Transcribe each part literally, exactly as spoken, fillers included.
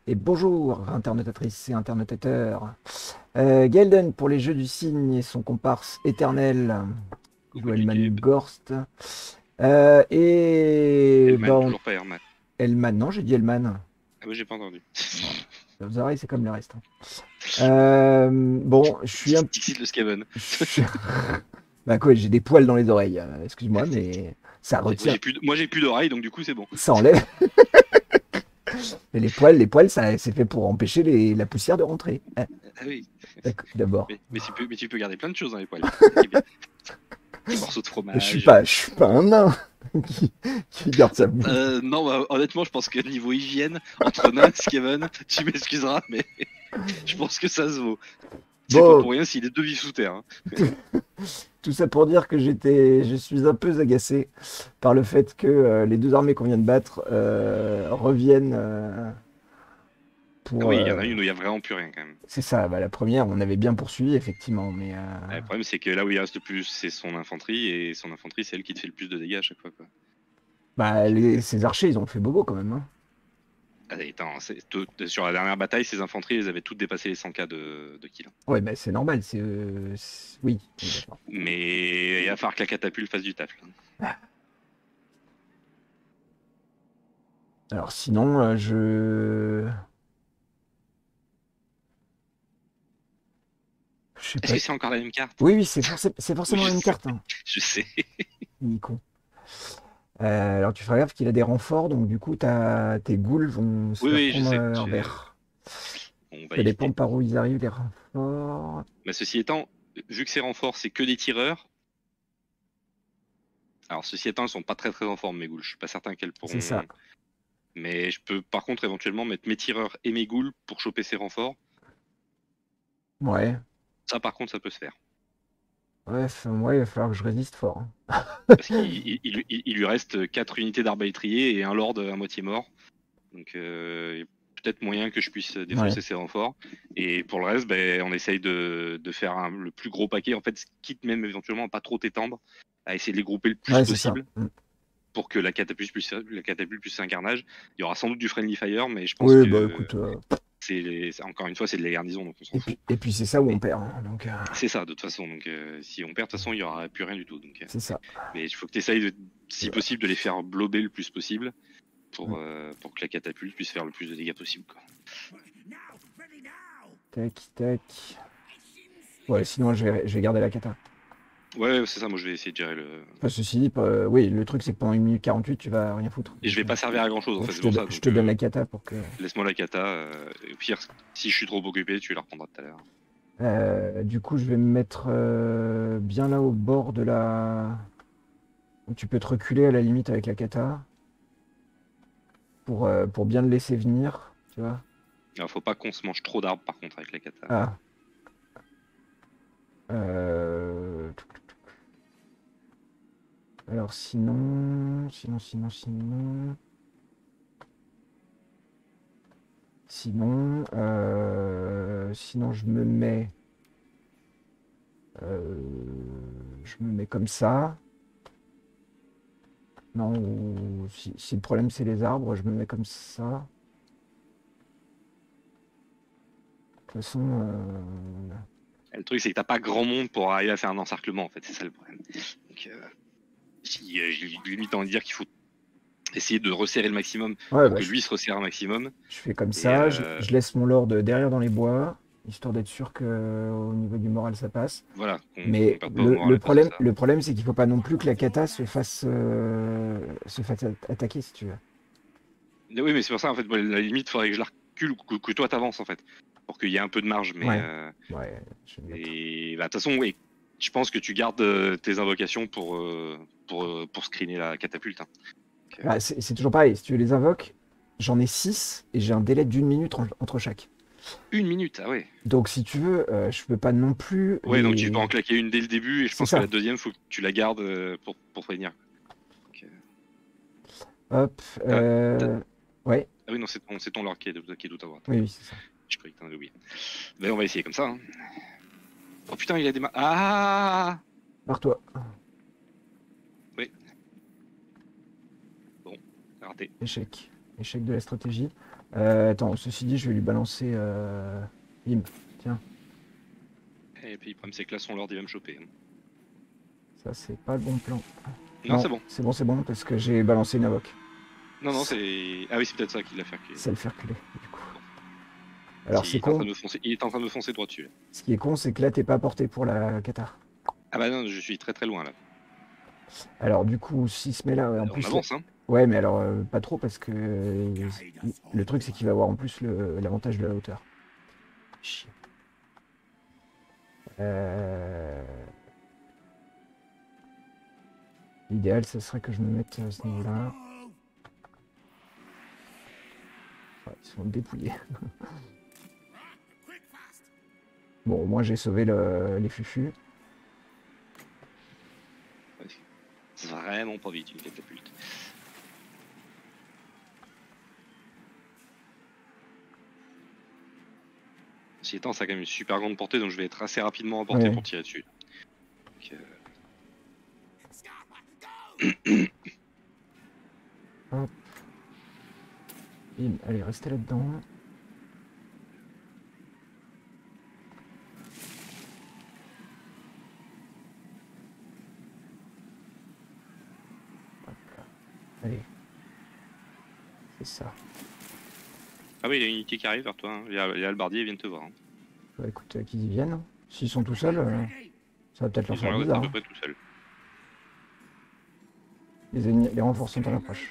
Et bonjour, internautatrices et internautateurs. Euh, Gaelden pour les jeux du cygne et son comparse éternel, Coucou Joelman l'équipe. Gorst. Euh, et Elman, bon, toujours pas Herman. Elman, non, j'ai dit Elman. Ah oui, j'ai pas entendu. Bon, les oreilles, c'est comme le reste. Hein. Euh, bon, je suis un. Dixit le Skaven. je suis- Bah quoi, j'ai des poils dans les oreilles. euh, Excuse-moi, mais ça Moi retient. j'ai plus, de- moi j'ai plus d'oreilles, donc du coup c'est bon. Ça enlève. Mais les poils, les poils, ça, c'est fait pour empêcher les- la poussière de rentrer. Hein, Ah oui. d'accord, d'abord. Mais, mais, tu peux, mais tu peux garder plein de choses dans les poils. Des, des morceaux de Je suis fromage. pas, je suis pas un nain qui, qui garde sa bouffe. Euh, non, bah, honnêtement, je pense que niveau hygiène, entre nains et Skaven, tu m'excuseras, mais je pense que ça se vaut. C'est pas Bon, pour rien s'il est deux vies sous terre. Hein. tout, tout ça pour dire que j'étais, je suis un peu agacé par le fait que euh, les deux armées qu'on vient de battre euh, reviennent euh, Ah pour. oui, il y en euh, a une où il y a vraiment plus rien quand même. c'est ça, bah, la première, on avait bien poursuivi effectivement, mais euh, Ah, le problème, c'est que là où il reste le plus, c'est son infanterie, et son infanterie, c'est elle qui te fait le plus de dégâts à chaque fois, quoi. bah, Donc, les- euh, ces archers, ils ont fait bobo quand même. Hein. Allez, attends, c'est- tout- sur la dernière bataille, ces infanteries, elles avaient toutes dépassé les cent K de, de kills. Ouais, bah, c'est normal, c'est, euh, c'est- oui, oui, d'accord. Mais il va falloir que la catapulte fasse du taf. Là. Alors sinon, euh, je, je sais Est-ce pas. que c'est encore la même carte? Oui, oui, c'est forcément, c'est Oui, forcément je la même sais. carte. Hein. Je sais. Il est con. Euh, alors tu feras gaffe qu'il a des renforts, donc du coup ta, tes ghouls vont se Oui, faire oui, je prendre sais. un Je- verre. On va Ça dépend éviter. par où ils arrivent, les renforts. Mais ceci étant, vu que ces renforts, c'est que des tireurs, alors ceci étant, ils sont pas très très en forme, mes ghouls. Je suis pas certain qu'elles C'est ça. pourront. Mais je peux par contre éventuellement mettre mes tireurs et mes ghouls pour choper ces renforts. Ouais. Ça, par contre, ça peut se faire. Bref, moi, il va falloir que je résiste fort. Hein. Parce qu'il il, il- il- il lui reste quatre unités d'arbalétrier et un lord à moitié mort. Donc euh, il y a peut-être moyen que je puisse Ouais, défoncer ces renforts. Et pour le reste, ben, on essaye de, de faire un- le plus gros paquet. En fait, quitte même éventuellement à pas trop t'étendre, à essayer de les grouper le plus ouais, c'est ça. possible Mm. pour que la catapulte puisse, la catapulte puisse faire un carnage. Il y aura sans doute du friendly fire, mais je pense Oui, bah que écoute. euh, c'est les- c'est- encore une fois, c'est de la garnison, donc on s'en Et fout. puis, et puis c'est ça où on Mais perd. Hein. Donc, euh, c'est ça, de toute façon. Donc euh, si on perd, de toute façon, il y aura plus rien du tout. Donc, euh, c'est ça. mais il faut que tu essayes, de, si Voilà. possible, de les faire blober le plus possible Mm. pour, euh, pour que la catapulte puisse faire le plus de dégâts possible. Quoi. Tac, tac. Ouais, sinon, je vais, je vais garder la kata. Ouais, c'est ça, moi je vais essayer de gérer le. Enfin, ceci dit, euh, oui, le truc, c'est que pendant une minute quarante-huit, tu vas rien foutre. Et je Donc, vais euh, pas servir à grand chose en donc fait, je c'est te, pour do- ça. je Donc te donne euh, la kata pour que. laisse-moi la kata. Euh, et au pire, si je suis trop occupé, tu la reprendras tout à l'heure. Euh, du coup, je vais me mettre euh, bien là au bord de la. Donc, tu peux te reculer à la limite avec la kata pour, euh, pour bien le laisser venir, tu vois. Alors faut pas qu'on se mange trop d'arbres par contre avec la kata. Ah. Euh, Alors sinon, sinon, sinon, sinon, sinon, euh, sinon je me mets, euh, je me mets comme ça. Non, ou si, si le problème c'est les arbres, je me mets comme ça. De toute façon, euh, Et le truc c'est que t'as pas grand monde pour arriver à faire un encerclement en fait, c'est ça le problème. Donc euh, si, euh, j'ai limite envie de dire qu'il faut essayer de resserrer le maximum ouais, pour bah, que je, lui se resserre un maximum. je fais comme Et ça. Je, euh, je laisse mon lord derrière dans les bois, histoire d'être sûr que au niveau du moral ça passe. voilà, qu'on qu'on Mais perde pas au le, moral le à cause de problème, ça. le problème, c'est qu'il faut pas non plus que la kata se fasse, euh, se fasse a- attaquer, si tu veux. Mais oui, mais c'est pour ça en fait, moi, à la limite, il faudrait que je la recule ou que, que toi t'avances en fait, pour qu'il y ait un peu de marge. Mais Ouais, euh, ouais, je vais me mettre. et bah, de toute façon, oui, je pense que tu gardes euh, tes invocations pour euh, pour euh, pour screener la catapulte. Hein. Donc, euh, Bah, c'est c'est toujours pareil, si tu veux les invoques, j'en ai six et j'ai un délai d'une minute en- entre chaque. une minute, ah ouais. Donc si tu veux, euh, je peux pas non plus Ouais, donc tu peux les. en claquer une dès le début, et je C'est pense que ça. la deuxième, faut que tu la gardes euh, pour pour prévenir. Donc, euh, Hop. t'as- t'as- euh, Ouais, ah oui, non, c'est ton c'est ton lord qui est, de- qui est tout à droite. oui, oui, c'est ça. Je croyais que t'en avais oublié. Ben, on va essayer comme ça. Hein. Oh putain, il a des ma... Ah Barre-toi. oui, bon, raté. Échec. Échec de la stratégie. Euh, attends, ceci dit, je vais lui balancer... Euh... Bim, tiens, Et puis le problème c'est que là son lord il va me choper. hein. ça c'est pas le bon plan. Non, Non, c'est bon. c'est bon, c'est bon, parce que j'ai balancé une invoque. Non, non, c'est. Ah oui, c'est peut-être ça qui l'a fait reculer. Ça le fait reculer, du coup. Il Alors c'est est en train con, de me foncer, il est en train de me foncer droit dessus. là. ce qui est con, c'est que là, t'es pas porté pour la Qatar. Ah bah non, je suis très très loin là. Alors du coup, s'il se met là, en On plus... avance, hein. Ouais, mais alors, euh, pas trop, parce que... euh, il- le truc, c'est qu'il va avoir en plus le- l'avantage de la hauteur. Chier. Euh, L'idéal, ce serait que je me mette à ce niveau-là. Ouais, ils sont dépouillés. Bon, au moins j'ai sauvé le- les fufus. C'est vraiment pas vite une catapulte. Ceci étant, ça a quand même une super grande portée, donc je vais être assez rapidement à portée Ouais. pour tirer dessus. Donc, euh, Bim, allez, restez là-dedans. Hop là. Allez. C'est ça. Ah oui, il y a une unité qui arrive vers toi. hein. Les les halbardiers viennent te voir. hein. Bah écoute, euh, qu'ils y viennent. S'ils sont tout seuls, euh, ça va peut-être leur Ils ont faire l'air d'être à bizarre. peu hein. près tout seuls. Les, ennemis- les renforts sont en approche.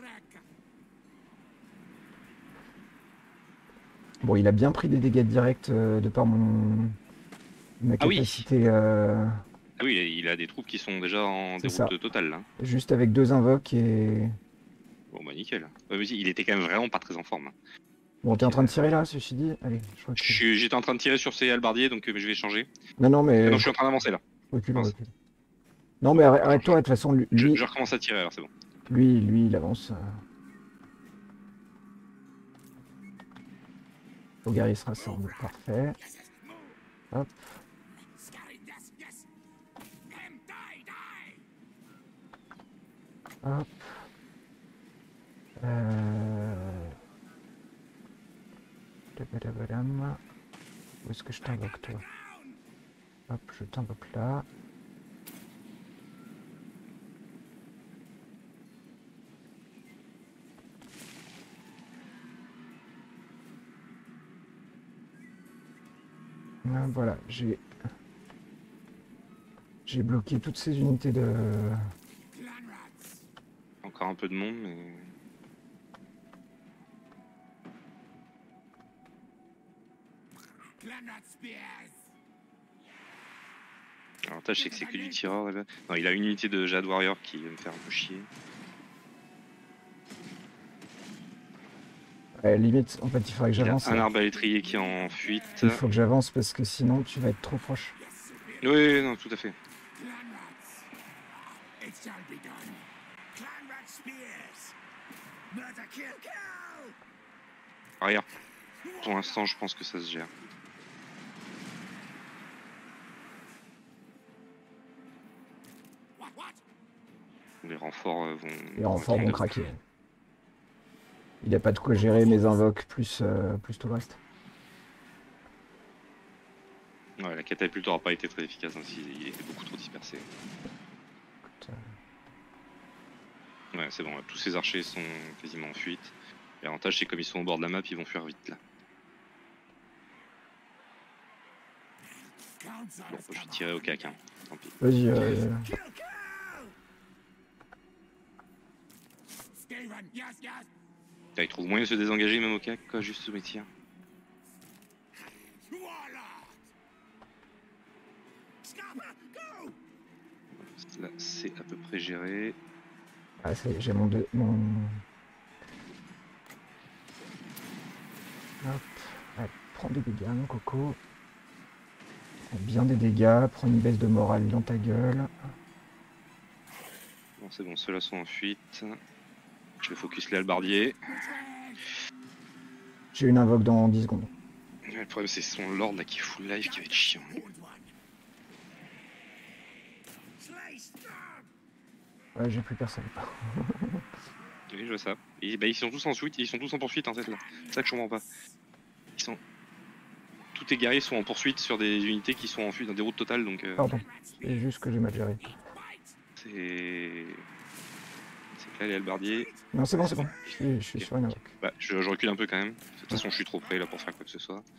Bon, il a bien pris des dégâts directs euh, de par mon ma Ah oui. capacité euh, Ah oui, il a des troupes qui sont déjà en C'est déroute ça. totale là. juste avec deux invoques et... Bon bah nickel. Ouais, mais il était quand même vraiment pas très en forme. hein. Bon, t'es en train de tirer là, ceci dit? Allez, je Je recule. suis- J'étais en train de tirer sur ces halbardiers, donc euh, je vais changer. Non, non, Ah mais... non, je suis en train d'avancer là. Recule, Mince. recule. Non, mais arrête- arrête-toi, de toute façon, lui, Je, lui, je recommence à tirer alors, c'est bon. lui, lui, il avance. Au guerrier se rassemble, parfait. Hop. Hop. Euh... Tabadabadam. Où est-ce que je t'invoque, toi? Hop, je t'invoque là. Ah, voilà, j'ai... J'ai bloqué toutes ces unités de... Encore un peu de monde, mais. L'avantage c'est que c'est que du tireur. Là. Non, il a une unité de Jade Warrior qui va me faire un peu chier. Ouais, limite, en fait, il faudrait que Il a j'avance. un là. arbalétrier qui est en fuite. Il faut que j'avance parce que sinon, tu vas être trop proche. Oui, oui, non, tout à fait. Arrière. Pour l'instant, je pense que ça se gère. Les renforts euh, vont. Les renforts vont vont craquer. Il a pas de quoi gérer mes invoques plus, euh, plus tout le reste. Ouais, la catapulte n'aura pas été très efficace, hein, s'il était beaucoup trop dispersé. Écoute, euh, Ouais, c'est bon, tous ces archers sont quasiment en fuite. L'avantage, c'est comme ils sont au bord de la map, ils vont fuir vite là. Bon, je vais tirer au cac, hein. Tant pis. Vas-y. Euh... Là, ils trouvent moyen de se désengager même au cac, quoi, juste sous mes tirs. Là, c'est à peu près géré. Ah, ça y est, j'ai mon, deux- mon... Hop. Allez, prends des dégâts, mon coco. Prends bien des dégâts, prends une baisse de morale dans ta gueule. Bon, c'est bon, ceux-là sont en fuite. Je vais focus les halbardiers. J'ai une invoque dans dix secondes. Le problème, c'est son lord là qui fout le live qui va être chiant. Ouais, j'ai plus personne. Oui, je vois ça. Et bah, ils sont tous en suite, ils sont tous en poursuite en fait là. C'est ça que je comprends pas. Ils sont... Tous tes guerriers sont en poursuite sur des unités qui sont en fuite, en déroute totale donc. Euh... Pardon, c'est juste que j'ai mal géré. C'est. C'est là les halbardiers. Non, c'est bon, c'est bon. Je suis, je suis Okay. sur une invoque. Bah, je, je recule un peu quand même. De toute façon, je suis trop près là pour faire quoi que ce soit.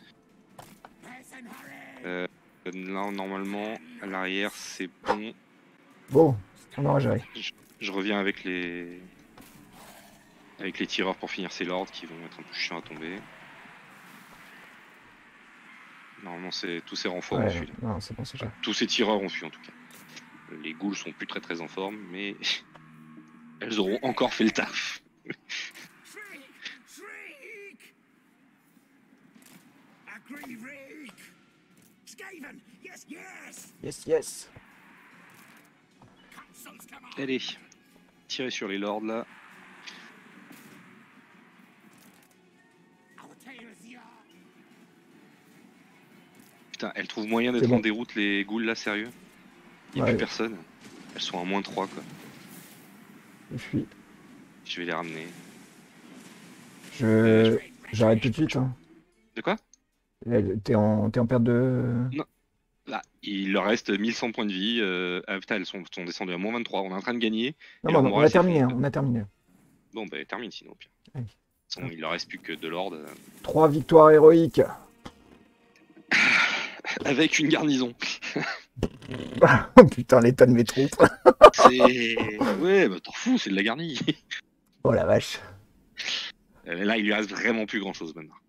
Euh, là, normalement, à l'arrière, c'est bon. Bon, on aura géré. Je, je reviens avec les avec les tireurs pour finir ces lords qui vont être un peu chiants à tomber. Normalement, c'est tous ces renforts Ouais, ont fui. non, c'est bon, c'est géré. Enfin, tous ces tireurs ont fui en tout cas. Les ghouls sont plus très très en forme, mais elles auront encore fait le taf. Yes, yes. Allez, tirez sur les lords là. Putain, elles trouvent moyen d'être bon. en déroute les ghouls là, sérieux? Il n'y a ouais. plus personne. Elles sont à moins trois quoi. Je fuis. Je vais les ramener. Je... Euh, J'arrête tout de suite. Hein. De quoi? T'es en... en perte de... Non. Là, il leur reste mille cent points de vie. Euh... Ah putain, elles sont, sont descendues à moins vingt-trois. On est en train de gagner. Non, bon, on a terminé, hein, on a terminé. Bon, bah termine sinon. Pire. Allez. Bon, il leur reste plus que de l'ordre. Trois victoires héroïques. Avec une garnison. Oh putain, l'état de mes troupes. C'est... Ouais, bah t'en fous, c'est de la garnie. Oh la vache. Là, il lui reste vraiment plus grand chose maintenant.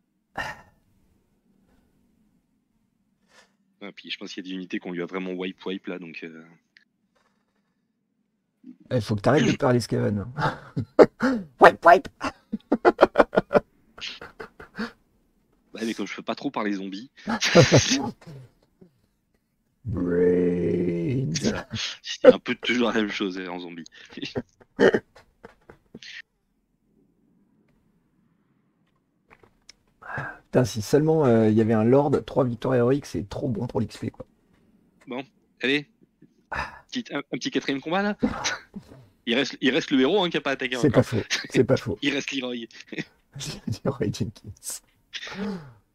Ah, puis je pense qu'il y a des unités qu'on lui a vraiment wipe wipe là, donc... Euh... Il faut que t'arrêtes de parler, Skeven. Wipe, wipe. Ouais, mais comme je peux pas trop parler zombies... Brains. C'est un peu toujours la même chose hein, en zombie. Putain, si seulement il euh, y avait un Lord, trois victoires héroïques, c'est trop bon pour l'X P, quoi. Bon, allez. Petit, un, un petit quatrième combat, là. Il reste, il reste le héros hein, qui n'a pas attaqué encore. C'est pas faux, c'est pas faux. Il reste Leroy. Leroy Jenkins.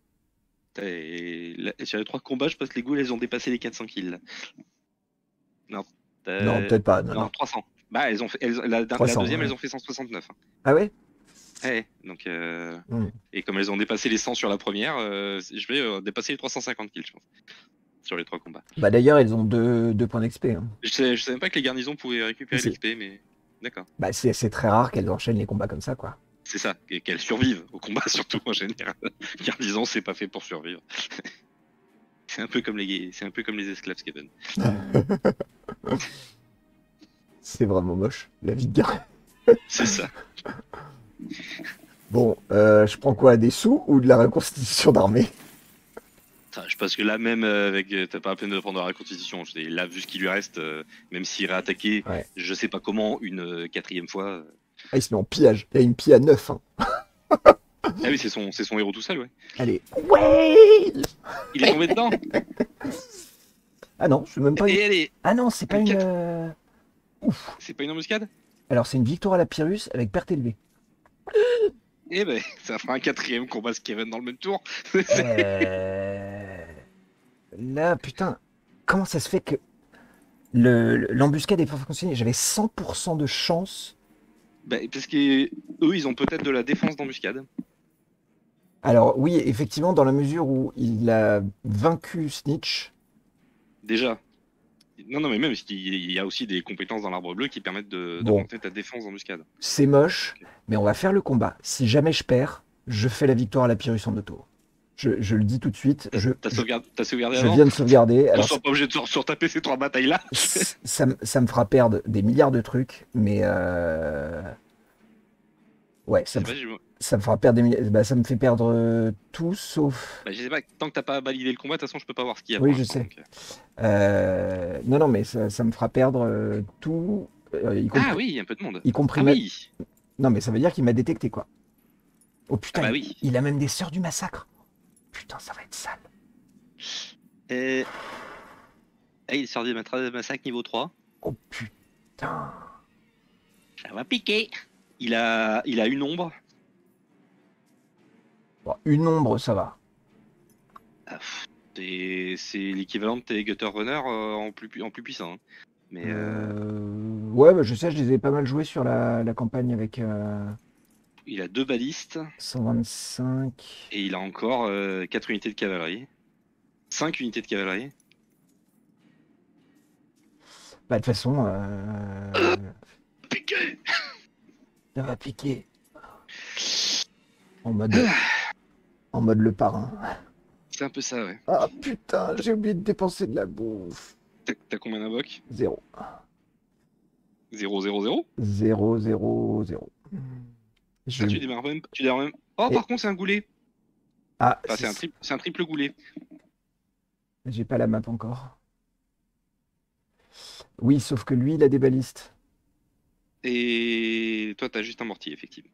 Et là, sur les trois combats, je pense que les ghouls, elles ont dépassé les quatre cents kills. Là. Non. Euh... Non, peut-être pas. Non, non, non. trois cents. Bah, elles ont fait, elles, la, trois cents, la deuxième, ouais. elles ont fait cent soixante-neuf. Hein. Ah ouais? Ouais, donc... Euh... Mm. Et comme elles ont dépassé les cent sur la première, euh, je vais euh, dépasser les trois cent cinquante kills, je pense. Sur les trois combats. Bah d'ailleurs, ils ont deux, deux points d'X P. Hein. Je savais, je savais pas que les garnisons pouvaient récupérer l'X P, mais d'accord. Bah c'est très rare qu'elles enchaînent les combats comme ça, quoi. C'est ça, qu'elles survivent au combat, surtout en général. Garnison, c'est pas fait pour survivre. C'est un peu comme les, c'est un peu comme les esclaves, Skaven. C'est vraiment moche, la vie de guerre. C'est ça. Bon, euh, je prends quoi, des sous ou de la reconstitution d'armée? Je pense que là même euh, avec t'as pas la peine de prendre la reconstitution. Là vu ce qui lui reste, euh, même s'il réattaquait, ouais. Je sais pas comment une euh, quatrième fois. Euh... Ah il se met en pillage. Il y a une pille à neuf. Hein. Ah oui c'est son c'est son héros tout seul ouais. Allez. Ouais. Il est tombé dedans. Ah non, c'est même pas. Et une... allez. Ah non c'est pas une. Euh... Ouf. C'est pas une embuscade. Alors c'est une victoire à la Pyrrhus avec perte élevée. Eh ben, ça fera un quatrième combat Skaven dans le même tour. euh... Là, putain, comment ça se fait que l'embuscade le, est pas fonctionné? J'avais cent pour cent de chance. Bah, parce que eux, ils ont peut-être de la défense d'embuscade. Alors oui, effectivement, dans la mesure où il a vaincu Snitch. Déjà. Non, non, mais même, il y a aussi des compétences dans l'arbre bleu qui permettent de, bon. de monter ta défense d'embuscade. C'est moche, okay. Mais on va faire le combat. Si jamais je perds, je fais la victoire à la Pyrrhus en auto. Je, je le dis tout de suite. T'as je, sauvegardé, sauvegardé je avant viens de sauvegarder. On ne sera pas obligé de se surtaper ces trois batailles-là. ça, ça me fera perdre des milliards de trucs, mais... Euh... Ouais, ça me, vrai, je... ça me fera perdre des milliards... Bah, ça me fait perdre euh, tout, sauf... Bah, je sais pas, tant que t'as pas validé le combat, de toute façon, je peux pas voir ce qu'il y a. Oui, je sais. Donc... Euh... Non, non, mais ça, ça me fera perdre euh, tout... Euh, y compris... Ah oui, il y a un peu de monde. Y compris ah ma... oui. Non, mais ça veut dire qu'il m'a détecté, quoi. Oh putain, ah bah, il... oui. il a même des sœurs du massacre. Putain, ça va être sale. Et... Ah, il sort du massacre niveau trois. Oh putain. Ça va piquer. Il a, il a une ombre. Bon, une ombre, ça va. Ah, pff, c'est c'est l'équivalent de tes Gutter Runner euh, en, plus, pu- en plus puissant. Hein. Mais euh, Euh, Ouais, bah, je sais, je les ai pas mal joués sur la, la campagne avec euh, il a deux balistes cent vingt-cinq. et il a encore euh, quatre unités de cavalerie. cinq unités de cavalerie. Bah, de toute façon, euh, Piqué. ça va piquer en mode, en mode le parrain. C'est un peu ça, ouais. Ah putain, j'ai oublié de dépenser de la bouffe. T'as t'as combien d'invoques? Zéro. Zéro, zéro, zéro. Zéro, zéro, zéro. Je... Ah, tu démarres même. Tu démarres même. Oh, Et- par contre, c'est un goulet. Ah, Enfin, c'est un, c'est- tri- c'est un triple goulet. j'ai pas la map encore. Oui, sauf que lui, il a des balistes. Et toi, t'as juste un mortier, effectivement.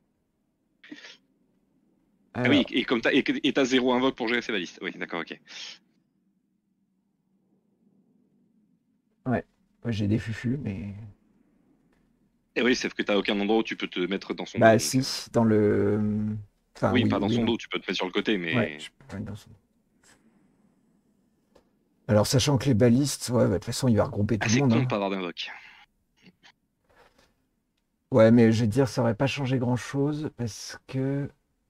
Ah Alors, oui, et comme t'as et que- et t'as zéro invoque pour gérer ces balistes. Oui, d'accord, ok. ouais, ouais, j'ai des fufus, mais... Et oui, sauf que t'as aucun endroit où tu peux te mettre dans son dos. Bah Donc, si, euh, dans le... Enfin, oui, oui, pas dans oui, son non. dos, tu peux te mettre sur le côté, Ouais, mais je peux mettre dans son... Alors, sachant que les balistes, ouais, bah, de toute façon, il va regrouper ah, tout le c'est monde, con de hein. pas avoir d'invoque. Ouais, mais je vais te dire, ça aurait pas changé grand-chose, parce que...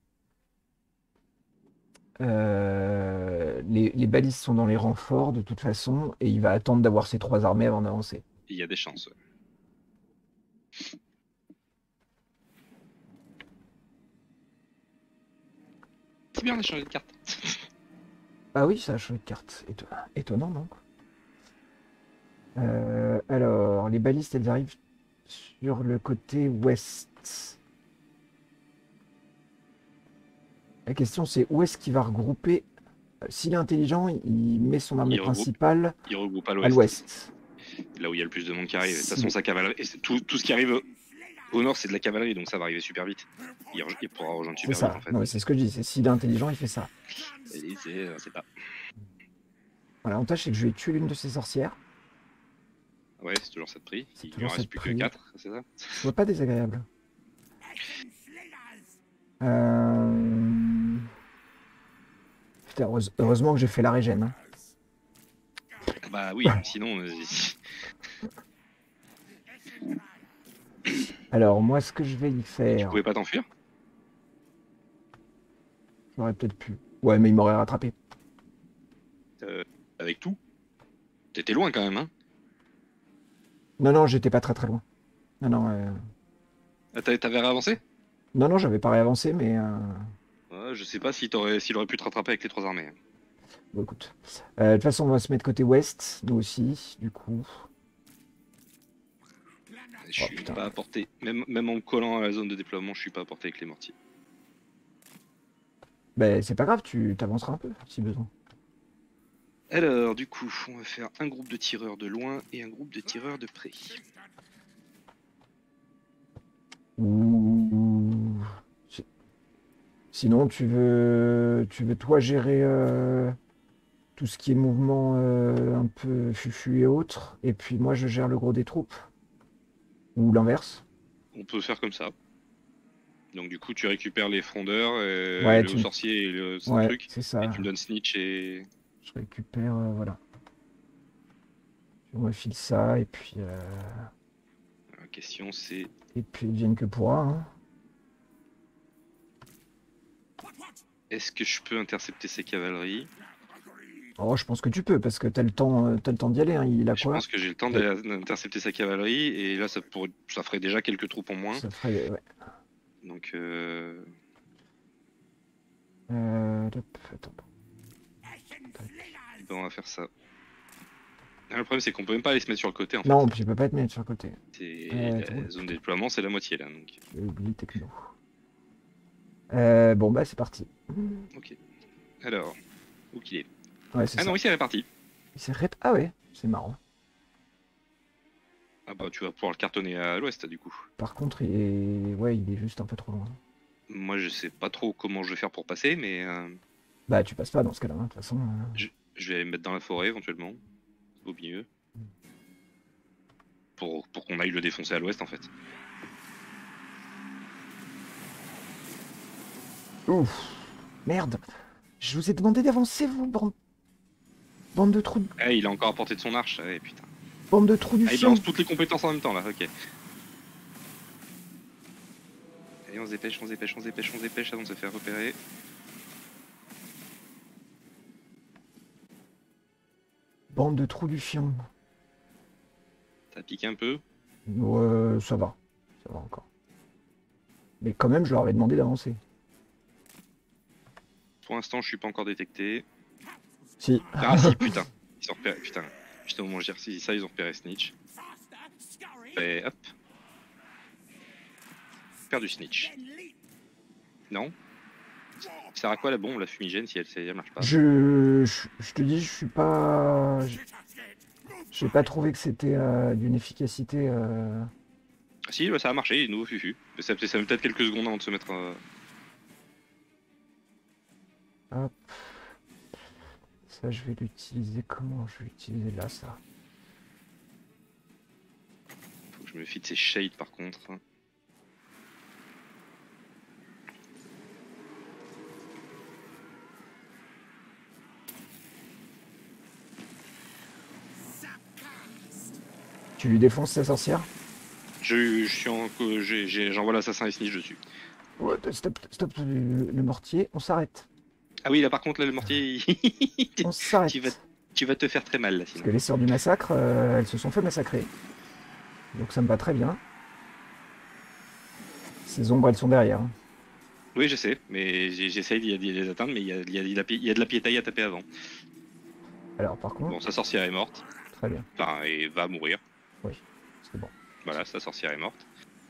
euh, les, les balistes sont dans les rangs forts, de toute façon, et il va attendre d'avoir ses trois armées avant d'avancer. Il y a des chances. Ouais. C'est bien, on a changé de carte. Ah oui, ça a changé de carte. Éton- Étonnant, non? Euh, alors, les balistes, elles arrivent sur le côté ouest. La question, c'est où est-ce qu'il va regrouper? Euh, S'il est intelligent, il met son armée Il regroupe, principale il regroupe à à l'ouest. l'ouest. Là où il y a le plus de monde qui arrive. De toute Si- façon, sa cavalerie. Et c'est tout, tout ce qui arrive au nord, c'est de la cavalerie, donc ça va arriver super vite. Il, re- il pourra rejoindre C'est super vite, ça. en fait. Non, mais c'est ce que je dis. C'est s'il est intelligent, il fait ça. Et c'est euh, c'est pas. Voilà, l'avantage, c'est que je vais tuer l'une de ces sorcières. Ouais, c'est toujours ça de prix. C'est Il toujours en ça reste de plus prix. que quatre, c'est ça? Je vois pas désagréable. Euh... Putain, heureuse- heureusement que j'ai fait la régène, hein. Bah oui, sinon. euh, Alors, moi, ce que je vais y tu faire, pouvais pas t'enfuir? j'aurais peut-être pu. Ouais, mais il m'aurait rattrapé. euh, Avec tout? T'étais loin quand même, hein? Non, non, j'étais pas très très loin. Non, non, euh, Ah, t'a- T'avais réavancé? non, non, j'avais pas réavancé, mais euh, Ouais, je sais pas s'il t'aurait- s'il aurait pu te rattraper avec les trois armées. bon, écoute. Euh, de toute façon, on va se mettre côté ouest, nous aussi, du coup. Je Oh, suis putain. pas à portée. Même, même en me collant à la zone de déploiement, je suis pas à portée avec les mortiers. Ben, c'est pas grave, tu t'avanceras un peu, si besoin. Alors, du coup, on va faire un groupe de tireurs de loin et un groupe de tireurs de près. Ou... si- Sinon, tu veux, tu veux toi gérer euh, tout ce qui est mouvement euh, un peu fufu et autres, et puis moi, je gère le gros des troupes. Ou l'inverse. On peut faire comme ça. Donc, du coup, tu récupères les frondeurs, et Ouais, le tu me- sorcier et le ouais, truc, c'est et ça. tu me donnes Snitch et. Je récupère, euh, voilà. Je me file ça, et puis, euh, La question, c'est. et puis il vienne que pourra, hein. Est-ce que je peux intercepter ces cavaleries? Oh, je pense que tu peux, parce que t'as le temps, euh, t'as le temps d'y aller, hein. Il a Je quoi? pense que j'ai le temps d'aller d'intercepter sa cavalerie, et là, ça, pourrait... ça ferait déjà quelques troupes en moins. Ça ferait, ouais. Donc, euh... Euh, hop, attends. ben, on va faire ça. Ah, le problème, c'est qu'on peut même pas aller se mettre sur le côté. En fait. Non, puis je peux pas te mettre sur le côté. C'est Euh, la attends. zone de déploiement, c'est la moitié là. Donc. J'ai oublié techno. Euh, bon, bah, c'est parti. Ok. Alors, où qu'il est? Ouais, c'est Ah ça. non, ici, elle est partie. C'est rép- Ah ouais, c'est marrant. Ah bah, tu vas pouvoir le cartonner à l'ouest, du coup. Par contre, il est... Ouais, il est juste un peu trop loin. Moi, je sais pas trop comment je vais faire pour passer, mais euh, Bah, tu passes pas dans ce cas-là, hein, de toute façon. euh. je, je vais aller me mettre dans la forêt éventuellement, au milieu, pour, pour qu'on aille le défoncer à l'ouest en fait. Ouf. Merde. Je vous ai demandé d'avancer, vous, bande... bande de trous... Ah, il a encore à portée de son arche, ouais, putain. Bande de trous du Ah, il fion. lance toutes les compétences en même temps, là, ok. Allez, on se dépêche, on se dépêche, on se dépêche, on se dépêche avant de se faire repérer. Bande de trous du fion. Ça pique un peu. Ouais, ça va. Ça va encore. Mais quand même, je leur avais demandé d'avancer. Pour l'instant, je suis pas encore détecté. Si. Ah si, putain. Ils ont repéré, putain. Juste au moment où je dis si, ça, ils ont repéré Snitch. Et hop. Perdu Snitch. Non. Ça sert à quoi la bombe, la fumigène, si elle, si elle marche pas? Je, je, je te dis, je suis pas... J'ai pas trouvé que c'était euh, d'une efficacité... Euh... Ah, si, bah, ça a marché, nouveau fufu. Mais ça, ça met peut-être quelques secondes avant de se mettre... Euh... Hop. Ça, je vais l'utiliser comment? Je vais l'utiliser là, ça. Faut que je me fie de ces shades, par contre. Tu lui défonces sa sorcière? Je, je suis en... J'envoie l'assassin et Snitch dessus. Ouais, stop, stop le, le mortier, on s'arrête. Ah oui, là par contre, là, le mortier, on s'arrête. Tu vas, tu vas te faire très mal, là, sinon. Parce que les sœurs du massacre, euh, elles se sont fait massacrer. Donc ça me va très bien. Ces ombres, elles sont derrière. Oui, je sais, mais j'essaye d'y les atteindre, mais il y a, y, a, y, a, y a de la piétaille à taper avant. Alors, par contre... Bon, sa sorcière est morte. Très bien. Enfin, et va mourir. Oui, c'est bon. Voilà, sa sorcière est morte.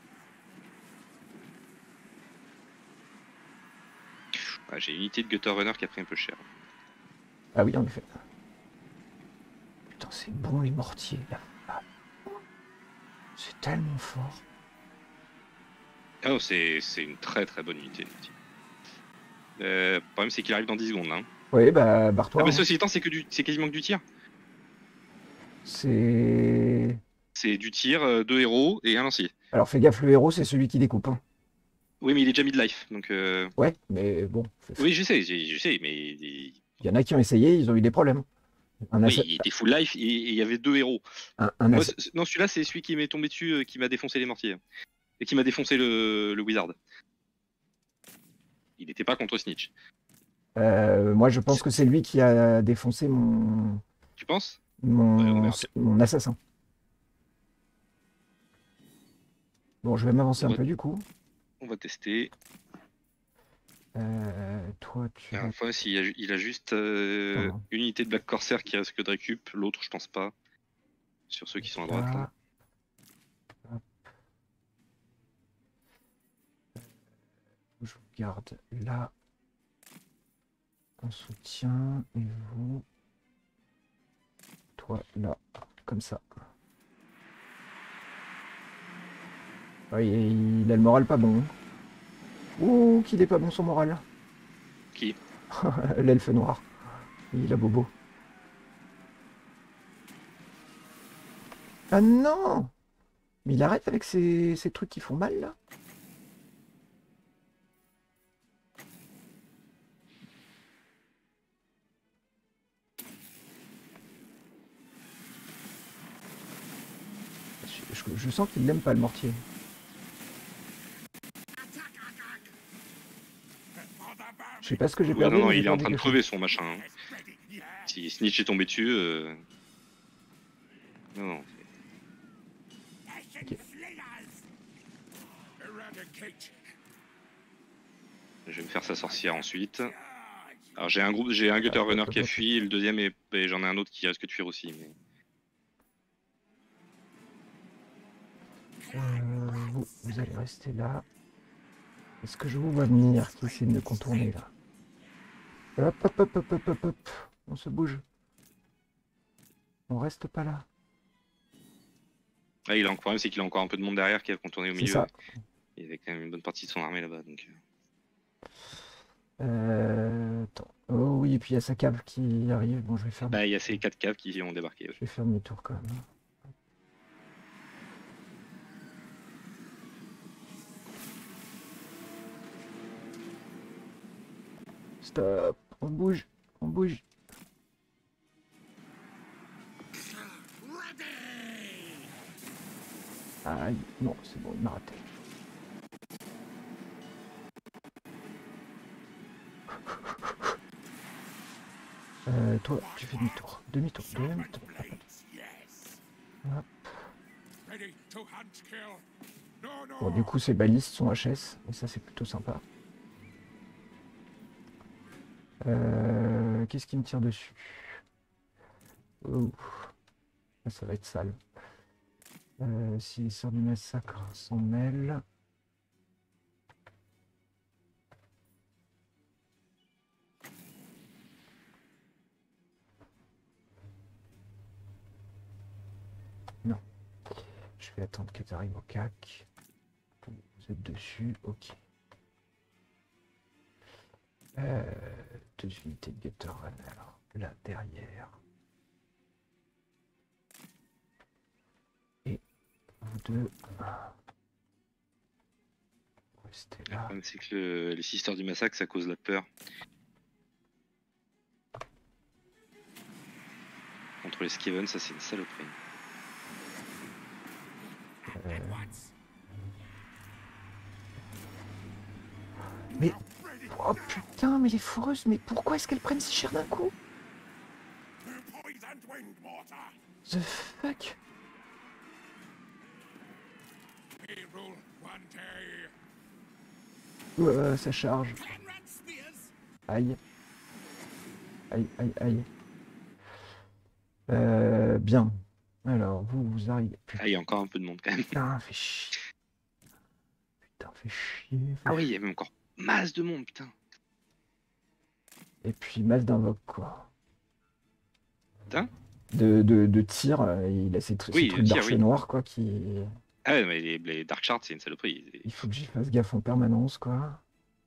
Ah, j'ai une unité de Gutter Runner qui a pris un peu cher. Ah oui, en effet. Putain, c'est bon les mortiers, là. Ah. C'est tellement fort. Ah, oh, c'est une très très bonne unité. Euh, le problème, c'est qu'il arrive dans dix secondes. Hein. Oui, bah, barre-toi. Ah, bah, hein. ceci étant, c'est quasiment que du tir. C'est... C'est du tir, euh, deux héros et un lancier. Alors, fais gaffe, le héros, c'est celui qui découpe. Hein. Oui, mais il est déjà mid-life, donc... Euh... Ouais, mais bon... Oui, je sais, je sais, mais... Il y en a qui ont essayé, ils ont eu des problèmes. Un oui, il était full life et il y avait deux héros. Un, un Moi, non, celui-là, c'est celui qui m'est tombé dessus, euh, qui m'a défoncé les mortiers. Et qui m'a défoncé le, le wizard. Il n'était pas contre Snitch. Euh, moi, je pense que c'est lui qui a défoncé mon... Tu penses? Mon, ouais, mon assassin. Bon, je vais m'avancer un va... peu du coup. On va tester. Euh, toi, tu... La fois, il, a, il a juste euh, oh. une unité de Black Corsair qui risque de récup, l'autre, je pense pas. Sur ceux qui sont à droite, là. Je vous garde là en soutien et vous, toi là, comme ça. Ouais, il a le moral pas bon. Ouh, qu'il est pas bon son moral. Qui? L'elfe noir. Il a bobo. Ah non! Mais il arrête avec ces, ces trucs qui font mal là. Je, je sens qu'il n'aime pas le mortier. Je sais pas ce que j'ai ouais, perdu. Non, non, il est en train de crever son machin. Hein. Si Snitch est tombé dessus... Euh... Non, non. Okay. Je vais me faire sa sorcière ensuite. Alors j'ai un groupe, j'ai un Gutter Runner qui a fui, et le deuxième est, et j'en ai un autre qui risque de fuir aussi. Mais... Euh, vous, vous allez rester là. Est-ce que je vous vois venir qui essaie de me contourner là? Hop, hop, hop, hop, hop, hop, hop. On se bouge. On reste pas là. Ah, il a encore, le problème, c'est qu'il a encore un peu de monde derrière qui a contourné au milieu. Ça. Il y avait quand même une bonne partie de son armée là-bas. Donc... Euh, attends. Oh oui, et puis il y a sa cave qui arrive. Bon, je vais faire. Bah, il y a ces quatre caves qui ont débarqué. Je vais faire demi-tour quand même. stop. On bouge, on bouge. Aïe, non, c'est bon, il m'a raté. Euh, toi, tu fais demi-tour. Demi-tour, demi-tour. Hop. Bon, du coup, ces balistes sont H S, et ça, c'est plutôt sympa. Euh, Qu'est-ce qui me tire dessus? Oh. Ça va être sale. Euh, si les sœurs du massacre s'en mêlent. Non. Je vais attendre qu'elles arrivent au C A C. Vous êtes dessus, ok. Euh, deux unités de Gutter Runner. Là, derrière. Et vous deux. Restez là. C'est que le, les sisters du massacre, ça cause la peur. Contre les Skaven, ça c'est une saloperie. Euh... Mais... Oh putain, mais les foreuses, mais pourquoi est-ce qu'elles prennent si cher d'un coup? The fuck? Ouais, ça charge. Aïe. Aïe, aïe, aïe. Euh, bien. Alors, vous, vous arrivez. Ah, il y a encore un peu de monde quand même. Putain, fait chier. Putain, fait chier. Fait ah oui, il y a même encore masse de monde, putain. Et puis, masse d'invoque, quoi. Putain. De, de, de tir, il a ces, tr oui, ces trucs d'archer oui. noir, quoi, qui... Ah ouais, mais les, les Dark Shards, c'est une saloperie. Il faut que j'y fasse gaffe en permanence, quoi.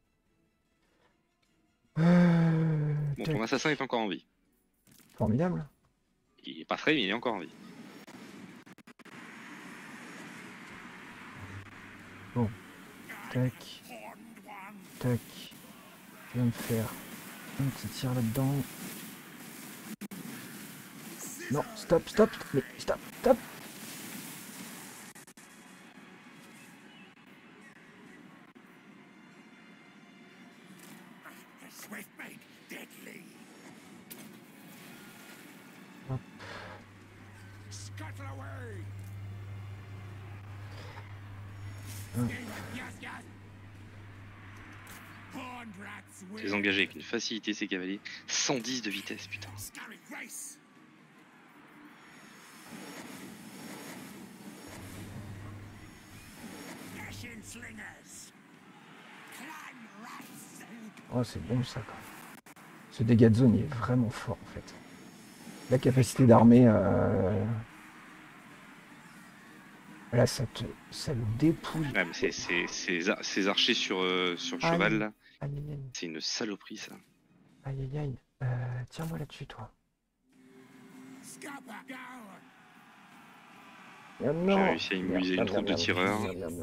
Euh... Bon, ton assassin est encore en vie. Formidable. Il est pas frais, mais il est encore en vie. Bon. Tac. Tac. Je vais me faire un petit tir là-dedans. Non, stop, stop, mais stop, stop. Hop. Hop. Les engager avec une facilité, ces cavaliers. cent dix de vitesse, putain. Oh, c'est bon ça, quoi. Ce dégât de zone il est vraiment fort en fait. La capacité d'armée, euh... là ça te, ça le dépouille. Ouais, mais c'est ces ar archers sur, euh, sur le aïe. Cheval là. Aïe. C'est une saloperie ça. Aïe aïe aïe. Euh, Tiens-moi là-dessus toi. J'ai réussi à immuniser une troupe de tireurs.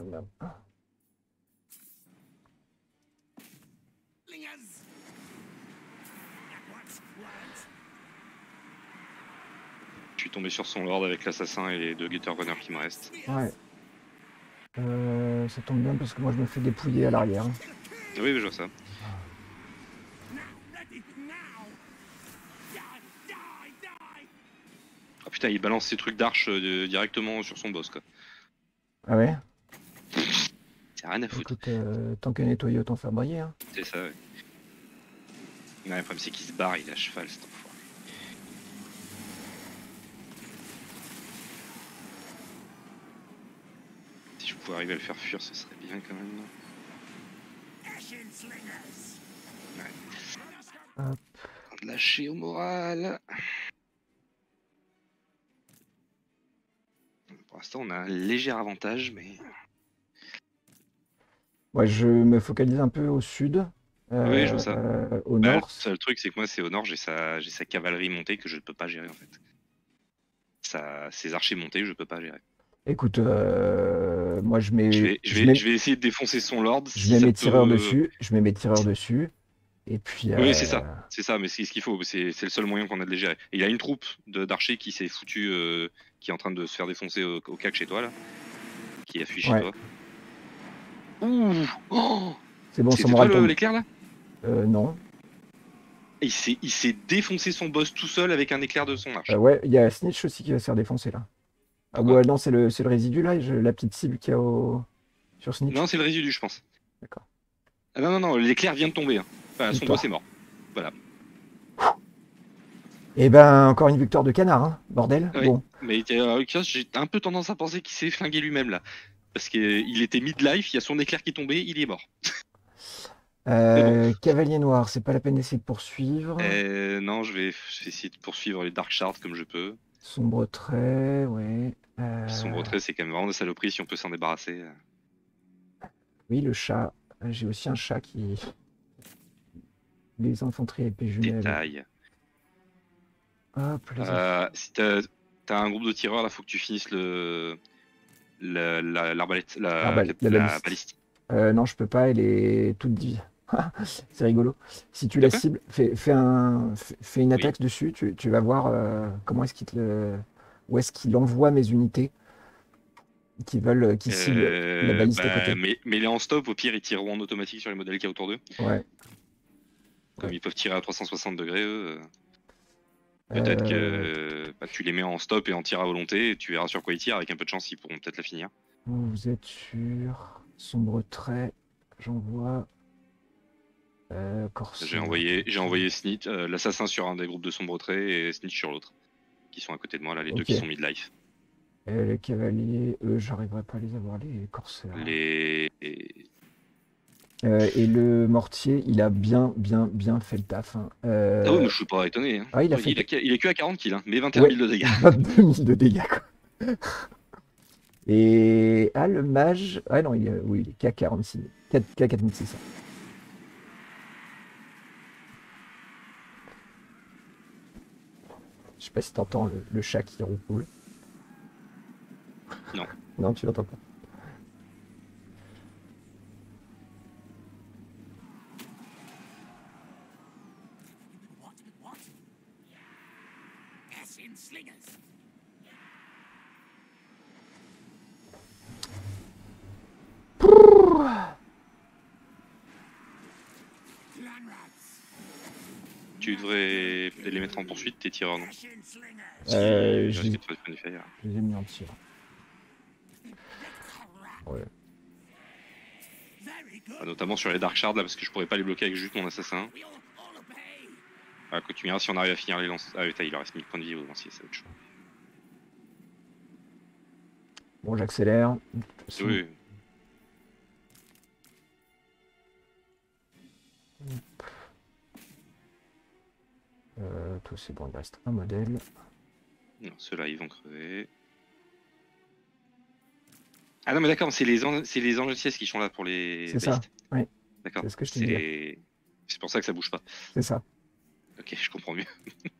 Je suis tombé sur son lord avec l'assassin et les deux Gutter Runners qui me restent. Ouais. Euh, ça tombe bien parce que moi je me fais dépouiller à l'arrière. Oui, je vois ça. Ah putain, il balance ses trucs d'arche euh, directement sur son boss quoi. Ah ouais? C'est rien à foutre. Écoute, euh, tant que nettoyer, autant faire briller. Hein. C'est ça, ouais. Non, le problème c'est qu'il se barre, il est à cheval cet enfoiré. Si je pouvais arriver à le faire fuir, ce serait bien quand même. Ouais. Hop. Lâcher au moral. Pour l'instant, on a un léger avantage, mais... Ouais, je me focalise un peu au sud. Euh, oui, je vois ça. Euh, au bah, nord. Le seul truc, c'est que moi, c'est au nord, j'ai sa... sa cavalerie montée que je ne peux pas gérer, en fait. Sa... Ses archers montés, je ne peux pas gérer. Écoute, euh, moi, je mets... Je vais, je, je, vais, mets... je vais essayer de défoncer son lord. Je si mets ça mes peut... tireurs dessus. Je mets mes tireurs dessus. Et puis, Oui, c'est euh, ça, c'est ça, mais c'est ce qu'il faut, c'est c'est le seul moyen qu'on a de les gérer. Et il y a une troupe de- d'archers qui s'est foutu, euh, qui est en train de se faire défoncer au, au cac chez toi, là, qui est affiché chez ouais, toi. Ouh oh c'est bon, son C'était toi moral le- tombe. l'éclair, là? Euh, non. Et Il s'est il s'est défoncé son boss tout seul avec un éclair de son Euh, arche. ouais, il y a Snitch aussi qui va se faire défoncer là. Ah Pourquoi? ouais, non, c'est le, c'est le résidu là, je- la petite cible qu'il y a au... sur Non, Snitch. c'est le résidu, je pense. D'accord. Ah non, non, non, l'éclair vient de tomber. Hein. Enfin, son boss est Victoire. mort. Voilà. Et ben, encore une victoire de canard, hein, bordel. Ouais. Bon. Mais euh, Rikios, j'ai un peu tendance à penser qu'il s'est flingué lui-même, là. Parce qu'il était mid-life, il y a son éclair qui est tombé, il est mort. Mais bon. Euh, Cavalier Noir, c'est pas la peine d'essayer de poursuivre. Euh, non, je vais, je vais essayer de poursuivre les Dark Shards comme je peux. Sombre trait, ouais. Puis son Euh, retrait, c'est quand même vraiment des saloperies si on peut s'en débarrasser. Oui, le chat. J'ai aussi un chat qui... Les infanteries épées jumelles. Détail. Hop, les Euh, si t'as as un groupe de tireurs, là, faut que tu finisses le la- la- l'arbalète, la, L'arbal- la la baliste. baliste. Euh, non, je peux pas, elle est toute divi. C'est rigolo. Si tu De la quoi? cibles, fais, fais un, fais, fais une Oui. attaque dessus, tu, tu vas voir euh, comment est-ce qu'il te le- où est-ce qu'il envoie mes unités qui veulent, qui ciblent la Euh, baliste à bah, côté. mais, mais les en stop, au pire, ils tireront en automatique sur les modèles qu'il y a autour d'eux. Ouais. Comme Ouais. ils peuvent tirer à trois cent soixante degrés, eux. euh, Peut-être Euh, que bah, tu les mets en stop et en tir à volonté, et tu verras sur quoi ils tirent. Avec un peu de chance, ils pourront peut-être la finir. vous êtes sur sombre trait, j'envoie euh, corsaire. J'ai envoyé, j'ai envoyé Snitch, euh, l'assassin sur un des groupes de sombre trait et Snitch sur l'autre. Qui sont à côté de moi, là, les deux Ok. qui sont mid-life. Et les cavaliers, eux, j'arriverai pas à les avoir, les corsaires. Les. et- Euh, et le mortier, il a bien, bien, bien fait le taf, hein. Euh, Ah oui, mais je suis pas étonné. Hein. Ah, il a il, fait. est, il est que à quarante kills, hein, mais vingt et un Ouais, mille de dégâts. vingt-deux mille de dégâts, quoi. Et. Ah, le mage. Ah, non, il est, oui, il est qu'à quarante-six mille. Qu'à quatre mille six cents. Je sais pas si t'entends le, le chat qui roucoule. Non. Non, tu l'entends pas. What? What? Ashen slingers. Tu devrais les mettre en poursuite, tes tireurs, non? Euh, Si, je, risque les, de faire des failles. je les ai mis en tir. Ouais. Ah, notamment sur les Dark Shards, là, parce que je pourrais pas les bloquer avec juste mon assassin. Ah, quand tu m'iras, si on arrive à finir les lances. Ah, oui, il leur reste mille points de vie au lancier, c'est autre chose. Bon, j'accélère. De toute façon, Oui, euh, toi, c'est bon, il reste un modèle. non, ceux-là, ils vont crever. Ah non, mais d'accord, c'est les, an... les anges qui sont là pour les C'est ça, balistes. oui. D'accord. C'est ce que je te disais. C'est c'est pour ça que ça bouge pas. C'est ça. Ok, je comprends mieux.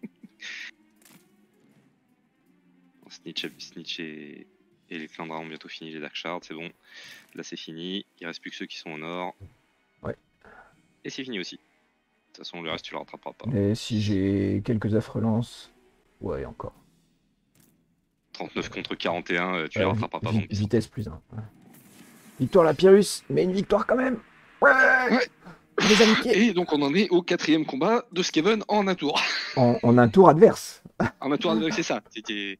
Bon, Snitch, Snitch et... et les Clandra ont bientôt fini les Dark Shards, c'est bon. Là, c'est fini. Il reste plus que ceux qui sont au nord. Ouais. Et c'est fini aussi. De toute façon, le reste, tu le rattraperas pas. Mais si j'ai quelques œufs relance. Ouais, encore. trente-neuf contre quarante et un, tu Ouais, les rattraperas pas. vi- Donc, vitesse plus un. Ouais. Victoire la Pyrrhus, mais une victoire quand même. Ouais, Ouais. Les amitiés. Et donc, on en est au quatrième combat de Skaven en un tour. En, en un tour adverse. En un tour, c'est ça. C'était.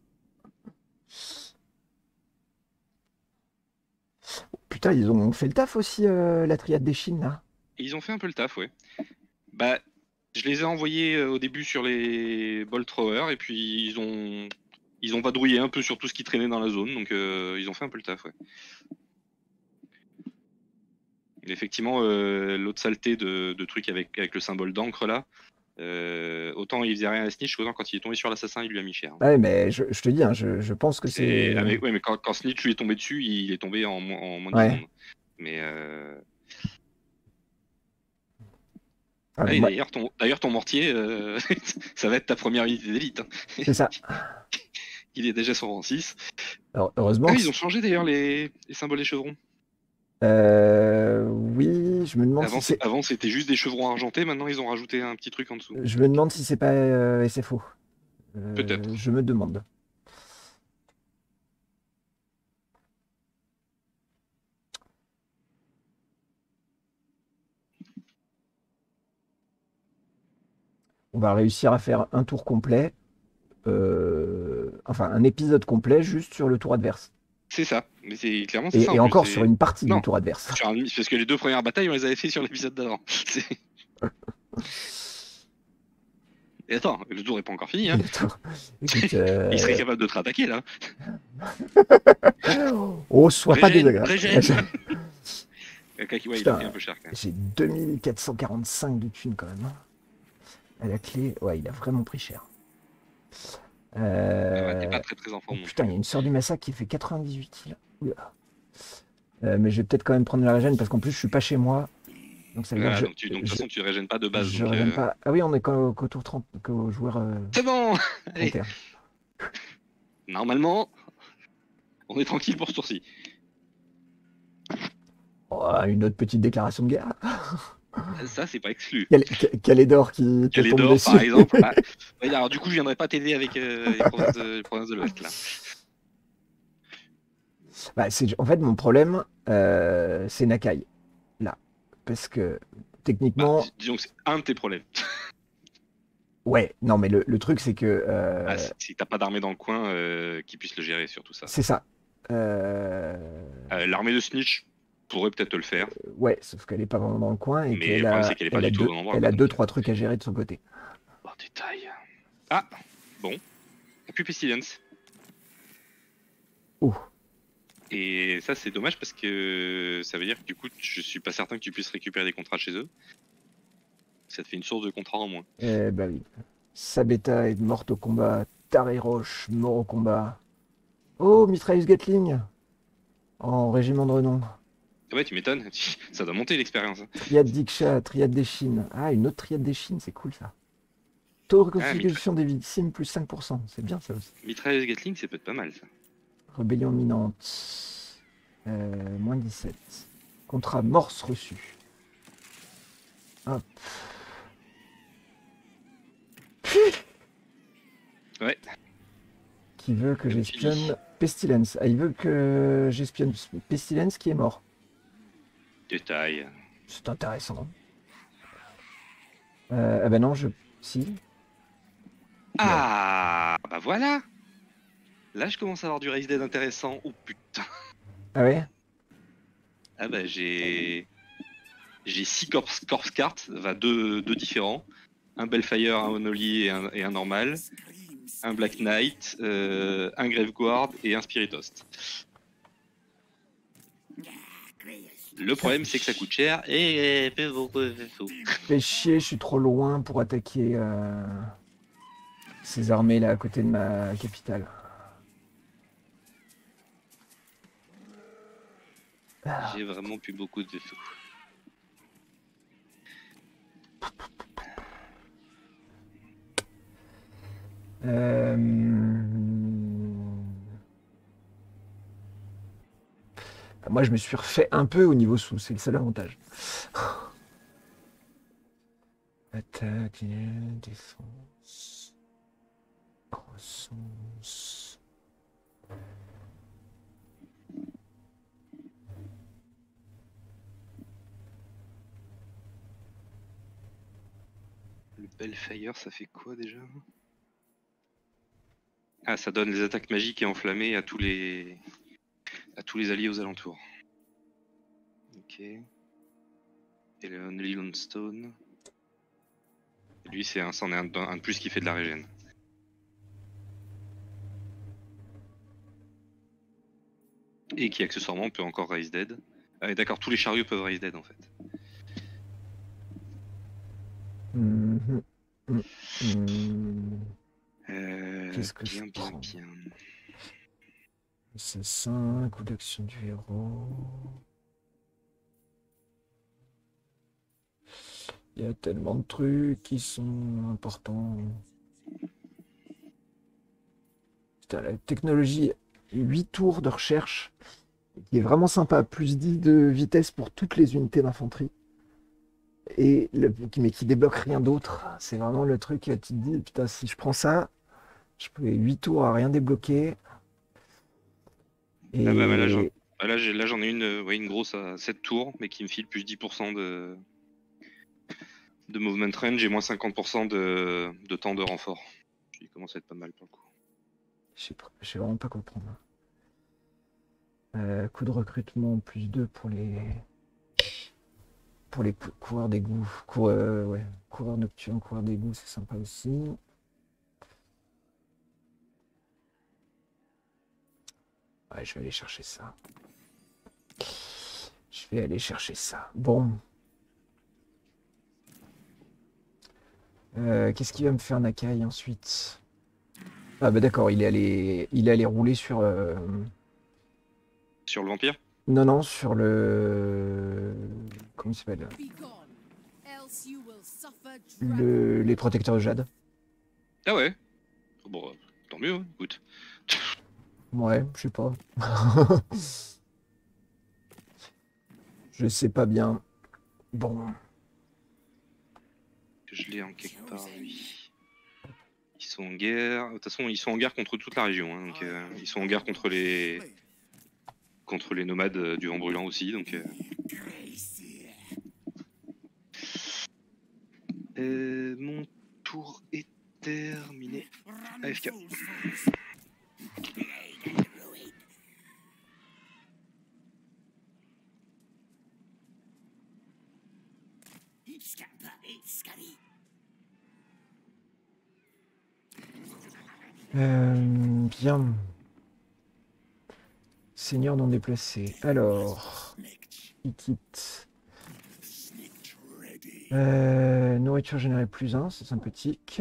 Putain, ils ont fait le taf aussi, euh, la triade des Chines, là. Et ils ont fait un peu le taf, ouais. Bah, je les ai envoyés euh, au début sur les Bolt Throwers et puis ils ont ils ont vadrouillé un peu sur tout ce qui traînait dans la zone, donc euh, ils ont fait un peu le taf, ouais. Et effectivement, euh, l'autre saleté de, de trucs avec, avec le symbole d'encre là, euh, autant il faisait rien à Snitch, autant quand il est tombé sur l'assassin, il lui a mis cher. Ouais, mais je, je te dis, hein, je, je pense que C'est- c'est. Ah, mais, ouais, mais quand, quand Snitch lui est tombé dessus, il est tombé en, mo- en moins de Ouais. dix secondes. Mais euh... Ah, ah, et moi- d'ailleurs, ton, d'ailleurs, ton mortier, euh, ça va être ta première unité d'élite. Hein. C'est ça. Il est déjà sur rang six. Alors, heureusement. Ah, que ils ont changé d'ailleurs les, les symboles des chevrons. Euh, oui, je me demande Avant, si c'est- c'est, avant, c'était juste des chevrons argentés, maintenant ils ont rajouté un petit truc en dessous. je me demande si c'est pas euh, S F O. Euh, Peut-être. je me demande. On va réussir à faire un tour complet, euh, enfin un épisode complet juste sur le tour adverse. C'est ça. Mais c'est clairement c'est ça Et, et en plus. encore c'est- sur une partie Non. du tour adverse. Sur un- Parce que les deux premières batailles, on les avait fait sur l'épisode d'avant. C'est- Et attends, le tour est pas encore fini. Hein. Le tour- Écoute, euh, Il serait capable de te rattaquer là. Oh, sois pas Régène, désagréable. régène. Euh, Kaki, ouais, il a Putain. pris un peu cher quand même. J'ai deux mille quatre cent quarante-cinq de thunes quand même. hein. À la clé, ouais, il a vraiment pris cher. Ah ouais, Euh, T'es pas très très en forme. non Putain, il y plus. a une sœur du massacre qui fait quatre-vingt-dix-huit kills. Oula. Euh, mais je vais peut-être quand même prendre la régène parce qu'en plus je suis pas chez moi. Donc ça veut dire Voilà, que je, donc, tu, donc de toute je- façon, tu régènes pas de base. je donc, régène euh, pas. Ah oui, on est qu'au qu'au tour trente, qu'au joueur euh, C'est bon. Allez, trente et un. normalement, on est tranquille pour ce tour-ci. Oh, une autre petite déclaration de guerre. Ça, c'est pas exclu. Cal- Cal- Calédor qui te tombe Calédor, dessus. par exemple. Ah, ouais, alors, du coup, je viendrai pas t'aider avec euh, les provinces de, les provinces de l'Ouest là. Bah, c'est, en fait, mon problème, euh, c'est Nakai. Là. Parce que Bah, techniquement, dis- disons que c'est un de tes problèmes. ouais, non, mais le, le truc, c'est que euh, Ah, si si t'as pas d'armée dans le coin euh, qui puisse le gérer sur tout ça. c'est ça. Euh, Euh, L'armée de Snitch pourrait peut-être te le faire. Ouais, sauf qu'elle est pas vraiment dans le coin et Mais qu'elle le problème, a, c'est qu'elle est pas elle a du tout deux, au bon endroit, elle quoi, a donc, deux, euh. trois trucs à gérer de son côté. En détail. Ah, bon. Et puis Pestilence. Ouh. Et ça, c'est dommage parce que ça veut dire que du coup, je suis pas certain que tu puisses récupérer des contrats chez eux. Ça te fait une source de contrats en moins. Eh bah oui. Sabetta est morte au combat. Taré Roche, mort au combat. Oh, mitrailleuse Gatling en régiment de renom. Ah ouais, tu m'étonnes. Ça doit monter l'expérience. hein. Triade Diksha, Triade des Chines. Ah, une autre Triade des Chines, c'est cool ça. Taux de Ah, reconstitution des victimes plus cinq pour cent. C'est bien ça aussi. Mitrailleuse Gatling, c'est peut-être pas mal ça. Rébellion imminente. Euh, moins dix-sept. Contrat morse reçu. Hop. Ouais. Qui veut que Comme tu j'espionne dis. Pestilence. Ah, il veut que j'espionne Pestilence qui est mort. Détail. C'est intéressant. Euh, ah ben non, je... Si. Ah, bah voilà. Là, je commence à avoir du Race Dead intéressant. Oh putain. Ah ouais? Ah bah j'ai j'ai six corps, corps cartes, enfin deux, deux différents, un Bellfire, un Onoli et un, et un normal, un Black Knight, euh, un Graveguard et un Spiritost. Le problème c'est que ça coûte cher et peu beaucoup de sous. Fais chier, je suis trop loin pour attaquer euh, ces armées là à côté de ma capitale. Ah, J'ai vraiment plus beaucoup de sous. euh, Moi, je me suis refait un peu au niveau sous, c'est le seul avantage. Attaque, défense, croissance. Le Bellfire ça fait quoi déjà? Ah, ça donne les attaques magiques et enflammées à tous les à tous les alliés aux alentours. Ok. Et le Only Longstone. Lui, c'est un, c'en est un, un de plus qui fait de la régène. Et qui accessoirement peut encore raise dead. Ah, et d'accord, tous les chariots peuvent raise dead en fait. Mhm. Mhm. Mhm. Euh, Qu'est-ce que je bien, bien, prends? bien. Assassin, coup d'action du héros. Il y a tellement de trucs qui sont importants. Putain, la technologie, huit tours de recherche, qui est vraiment sympa. Plus dix de vitesse pour toutes les unités d'infanterie. Et le, mais qui débloque rien d'autre. C'est vraiment le truc, tu te dis, putain, si je prends ça, je peux huit tours à rien débloquer. Et Ah bah, bah, là, j'en bah, là, j'ai- là, j'en ai une, euh, ouais, une grosse à sept tours, mais qui me file plus dix pour cent de, de movement range et moins cinquante pour cent de, de temps de renfort. Il commence à être pas mal pour le coup. je sais pas- je sais vraiment pas quoi prendre. Euh, coût de recrutement, plus deux pour les pour les cou- coureurs d'égout. Cour, euh, ouais. Coureurs nocturnes, coureurs d'égout, c'est sympa aussi. Ouais, je vais aller chercher ça. Je vais aller chercher ça. Bon. Euh, qu'est-ce qui va me faire Nakai ensuite? Ah bah d'accord, il est allé, il est allé rouler sur... euh, Sur le vampire? Non, non, sur le... Comment il s'appelle? Be gone, else you will suffer Le... Les protecteurs de jade. Ah ouais. Bon, euh, tant mieux, hein, écoute. Ouais, je sais pas. Je sais pas bien. Bon. Que je l'ai en quelque part, lui. Ils sont en guerre. De toute façon, ils sont en guerre contre toute la région. Hein, donc, euh, ils sont en guerre contre les contre les nomades euh, du vent brûlant aussi. Donc, euh... Euh, mon tour est terminé. A F K. Euh, bien. Seigneur non déplacé. Alors, il quitte. Euh, nourriture générée plus un, c'est sympathique.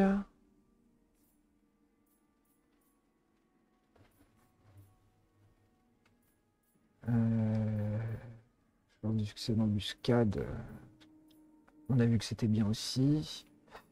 Euh, chance du succès d'embuscade. On a vu que c'était bien aussi.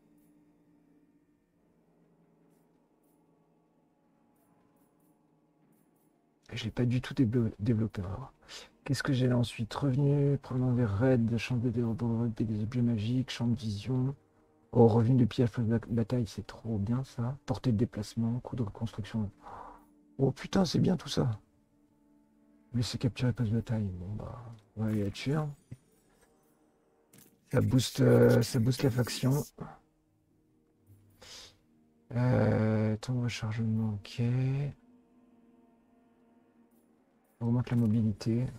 Je l'ai pas du tout déblo- développé. Alors. Qu'est-ce que j'ai là ensuite? Revenu, provenant des raids, champ de développement des objets magiques, champ de vision. Oh, revenu de piège de bataille, c'est trop bien ça. Portée de déplacement, coût de reconstruction. Oh putain, c'est bien tout ça. Laisser capturer poste de bataille. Bon bah, on va aller là-dessus. Hein. Ça booste, euh, ça booste la faction. Euh, temps de rechargement, ok. Augmente la mobilité. Ouais.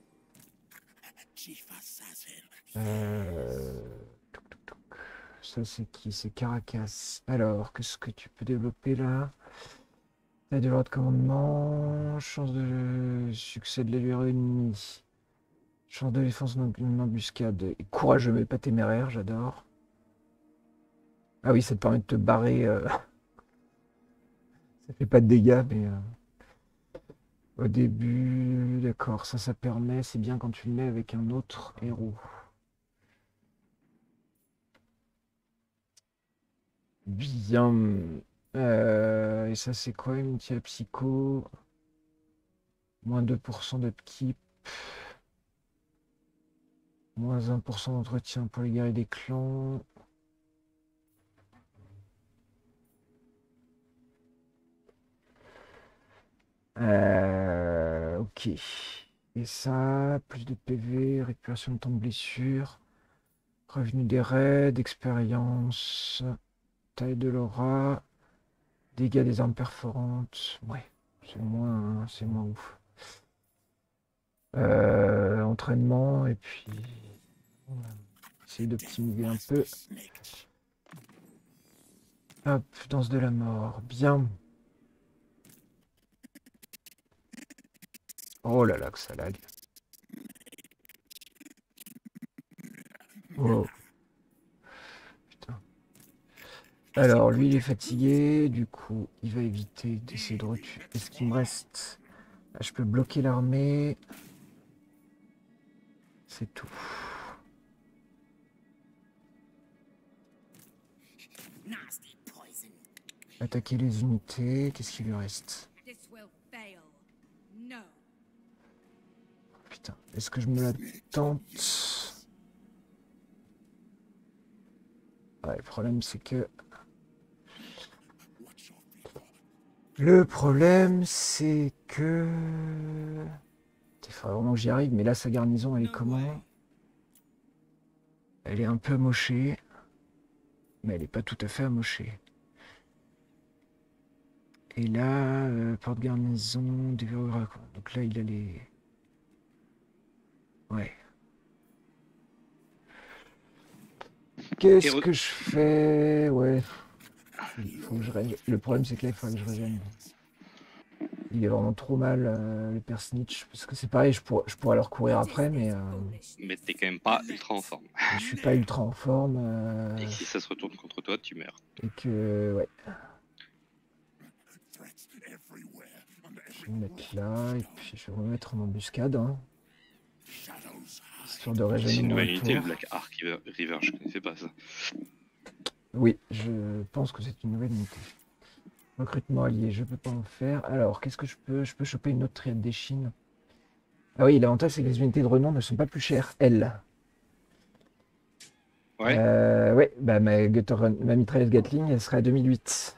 Euh... touc, touc, touc. Ça c'est qui? C'est Caracas. Alors, qu'est-ce que tu peux développer là? Taille de l'ordre de commandement, chance de succès de l'allure ennemie, chance de défense non embuscade, et courageux mais pas téméraire, j'adore. Ah oui, ça te permet de te barrer. euh, Ça fait pas de dégâts, mais euh, au début, d'accord, ça, ça permet, c'est bien quand tu le mets avec un autre héros. Bien. Euh, et ça, c'est quoi une tia psycho? Moins deux pour cent d'upkeep. Moins un pour cent d'entretien pour les guerriers des clans. Euh, ok. Et ça, plus de P V, récupération de temps de blessure, revenu des raids, expérience, taille de l'aura, dégâts des armes perforantes. Ouais, c'est moins, c'est moins ouf. Euh, entraînement, et puis on va essayer d'optimiser un peu. Hop, danse de la mort. Bien. Oh là là, que ça lag. Oh, putain. Alors, lui, il est fatigué. Du coup, il va éviter d'essayer de retuer. Est-ce qu'il me reste? Ah, je peux bloquer l'armée. C'est tout. Nasty poison. Attaquer les unités. Qu'est-ce qu'il lui reste? This will fail. No. Est-ce que je me la tente? Ouais, le problème c'est que... Le problème c'est que... Il faudrait vraiment que j'y arrive, mais là sa garnison elle est comment? Elle est un peu amochée. Mais elle n'est pas tout à fait amochée. Et là, euh, porte-garnison, déverrouillera quoi. Donc là il a les... Ouais. Qu'est-ce Et re- que je fais? Ouais. Il faut que je ré- Le problème, c'est que là, il faudrait que je régène. Il est vraiment trop mal, euh, le père Snitch. Parce que c'est pareil, je, pour- je pourrais leur courir après, mais euh, Mais t'es quand même pas ultra en forme. je suis pas ultra en forme. euh, Et si ça se retourne contre toi, tu meurs. et que, ouais. Je vais me mettre là, et puis je vais me mettre en embuscade. Hein, histoire de C'est régénérer une mon nouvelle unité, le retour. Black Ark River, River, je connaissais pas ça. Oui, je pense que c'est une nouvelle unité. Recrutement allié, je peux pas en faire. Alors, qu'est-ce que je peux? Je peux choper une autre triade des Chines. Ah oui, l'avantage, c'est que les unités de renom ne sont pas plus chères, elles. Ouais, Euh, ouais, bah ma, Gutter- ma mitrailleuse Gatling, elle serait à deux mille huit.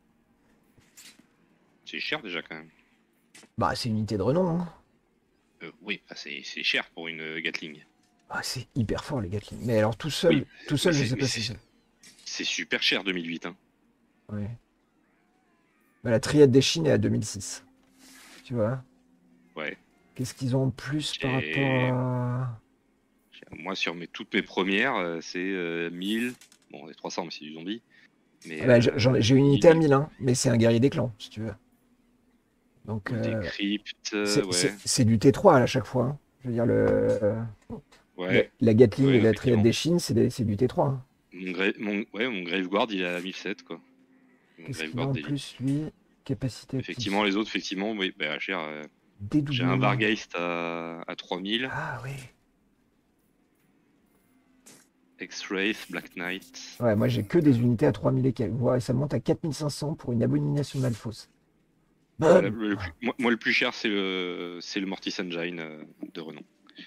c'est cher déjà quand même. Bah, c'est une unité de renom. Hein. Euh, oui, bah, c'est c'est cher pour une euh, Gatling. Ah, c'est hyper fort, les Gatling. Mais alors, tout seul, Oui, tout seul, mais je c'est- sais mais pas c'est- si c'est. C'est super cher deux mille huit. Hein. Ouais. Bah, la triade des Chines est à deux mille six. Tu vois? Ouais. Qu'est-ce qu'ils ont en plus par J'ai- rapport à. Moi, sur mes, toutes mes premières, euh, c'est euh, mille. Bon, les trois cents, mais c'est du zombie. Mais, Ah bah, j'- j'en ai- euh, j'ai une unité à mille, mille, hein, mais c'est un guerrier des clans, si tu veux. Donc, des euh, cryptes, euh, c'est c'est- ouais. c'est du T trois à chaque fois. Hein. Je veux dire, le, euh, la, Ouais, la Gatling ouais, et la triade effectivement. des Chines, c'est des- c'est du T trois. Hein. Mon, gra- mon, ouais, mon Graveguard, il est à mille sept, quoi. Mon Qu'est-ce qu'il a Graveguard en d'élite. plus, lui? Capacité Effectivement, les autres, effectivement, oui, bah, cher. euh, j'ai un dédoublement. Vargeist à, à trois mille. Ah oui. X-Wraith, Black Knight. Ouais, moi j'ai que des unités à trois mille et quelques. Ouais, ça monte à quatre mille cinq cents pour une abomination Malfos. Euh, le- le plus- moi, moi, le plus cher, c'est le, c'est le Mortis Engine euh, de renom.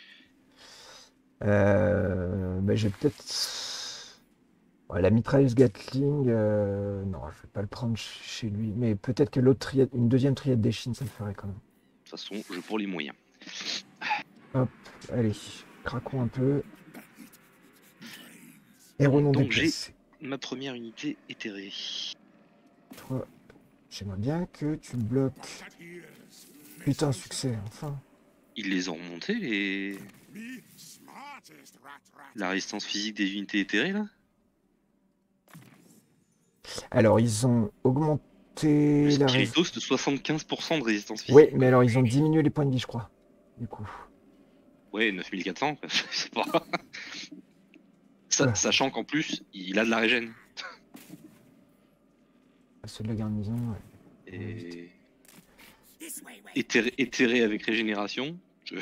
Euh, bah, j'ai peut-être. Ouais, la mitrailleuse Gatling. euh, Non, je vais pas le prendre ch- chez lui. Mais peut-être que l'autre triade, une deuxième triade des Chines, ça le ferait quand même. De toute façon, je pour les moyens. Hop, allez, craquons un peu. Héros non Donc, j'ai- déplacé. Ma première unité éthérée. Toi, j'aimerais bien que tu bloques. Putain, succès, enfin. Ils les ont remontés, les... la résistance physique des unités éthérées, là? Alors, ils ont augmenté Le la résistance. Spiritos de soixante-quinze pour cent de résistance physique. Oui, mais alors ils ont diminué les points de vie, je crois. Du coup. Ouais, neuf mille quatre cents, quoi. Je sais pas. Sa- Ouais. Sachant qu'en plus, il a de la régène. Ceux de la garnison, ouais. Et... This way, way. Éthéré, éthéré avec régénération. je-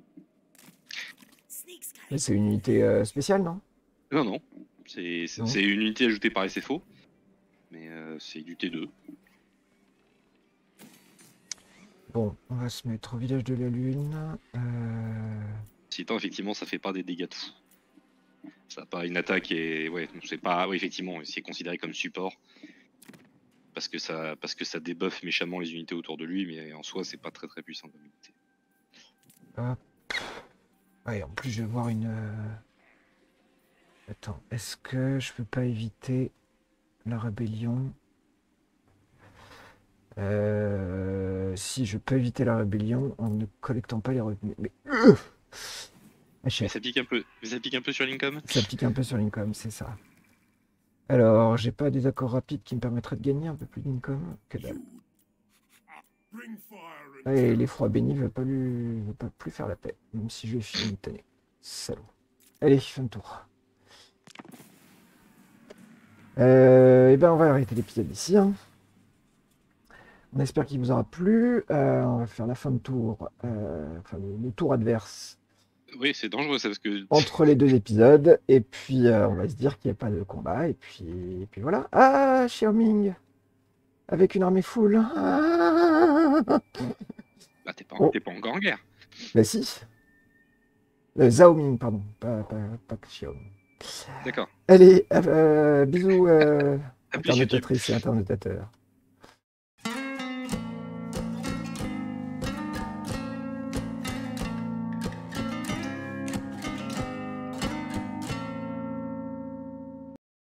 Sneak sky. Mais c'est une unité euh, spéciale, non? Non, non. C'est c'est- Non. c'est une unité ajoutée par S F O. Mais euh, c'est du T deux. Bon, on va se mettre au village de la Lune. Euh... Sinon, effectivement, ça fait pas des dégâts de fou. Ça a pas une attaque et ouais, c'est pas. Oui, effectivement, c'est considéré comme support parce que ça, parce que ça débuffe méchamment les unités autour de lui, mais en soi, c'est pas très très puissant comme unité. Hop. Ouais, en plus, je vais voir une. euh, Attends, est-ce que je peux pas éviter la rébellion? Euh, Si, je peux éviter la rébellion en ne collectant pas les revenus. Mais. Euh Ah, Mais chef, ça pique un peu. Mais ça pique un peu sur Lincoln. ça pique un peu sur l'income, c'est ça. Alors, j'ai pas des accords rapides qui me permettraient de gagner un peu plus d'income. Que dalle. Et l'effroi béni veut pas lui veut pas plus faire la paix, même si je vais finir une tannée. Salaud. Allez, fin de tour. Euh, et ben on va arrêter l'épisode ici. Hein. On espère qu'il vous aura plu. Euh, on va faire la fin de tour, euh, enfin le, le tour adverse Oui, c'est dangereux ça parce que. entre les deux épisodes. Et puis euh, on va se dire qu'il n'y a pas de combat. Et puis, et puis voilà. Ah, Xiaoming avec une armée full. Ah Bah, t'es pas, Oh. t'es pas encore en guerre. Bah si. Euh, Zhao Ming, pardon, pas, pas, pas Xiao. D'accord. Allez, euh, bisous, euh, À plus, YouTube. internotatrices et internotateurs.